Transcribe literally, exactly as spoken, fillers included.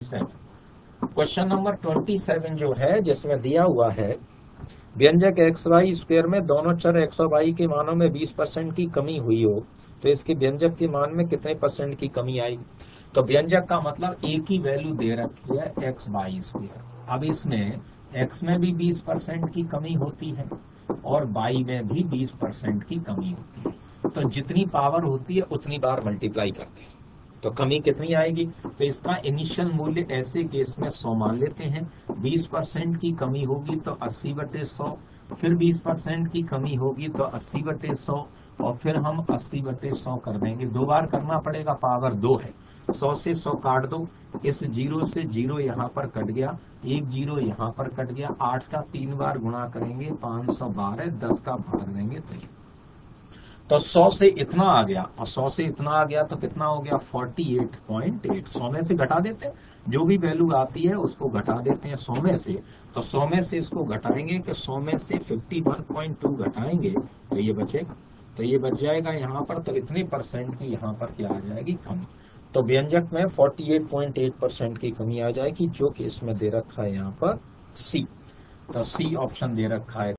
Question number सत्ताईस जो है, जिसमें दिया हुआ है व्यंजक एक्स वाई स्क्वायर में दोनों चर एक्स और वाई के मानों में बीस परसेंट की कमी हुई हो तो इसके व्यंजक के मान में कितने परसेंट की कमी आएगी। तो व्यंजक का मतलब एक ही वैल्यू दे रखी है एक्स वाई स्क्वायर। अब इसमें एक्स में भी बीस परसेंट की कमी होती है और वाई में भी बीस परसेंट की कमी होती है। तो जितनी पावर होती है उतनी बार मल्टीप्लाई करते हैं तो कमी कितनी आएगी। तो इसका इनिशियल मूल्य ऐसे केस में सौ मान लेते हैं। बीस परसेंट की कमी होगी तो अस्सी बटे सौ, फिर बीस परसेंट की कमी होगी तो अस्सी बटे सौ, और फिर हम अस्सी बटे सौ कर देंगे। दो बार करना पड़ेगा, पावर दो है। सौ से सौ काट दो, इस जीरो से जीरो यहाँ पर कट गया, एक जीरो यहाँ पर कट गया। आठ का तीन बार गुणा करेंगे, पांच सौ बारह, दस का भाग देंगे तो ये तो सौ से इतना आ गया, और सौ से इतना आ गया तो कितना हो गया अड़तालीस पॉइंट आठ। सौ में से घटा देते हैं, जो भी वैल्यू आती है उसको घटा देते हैं सौ में से। तो सौ में से इसको घटाएंगे कि सौ में से इक्यावन पॉइंट दो घटाएंगे तो ये बचेगा, तो ये बच जाएगा यहाँ पर। तो इतने परसेंट की यहाँ पर क्या आ जाएगी, कमी। तो व्यंजक में अड़तालीस पॉइंट आठ परसेंट की कमी आ जाएगी, जो कि इसमें दे रखा है यहाँ पर सी। तो सी ऑप्शन दे रखा है।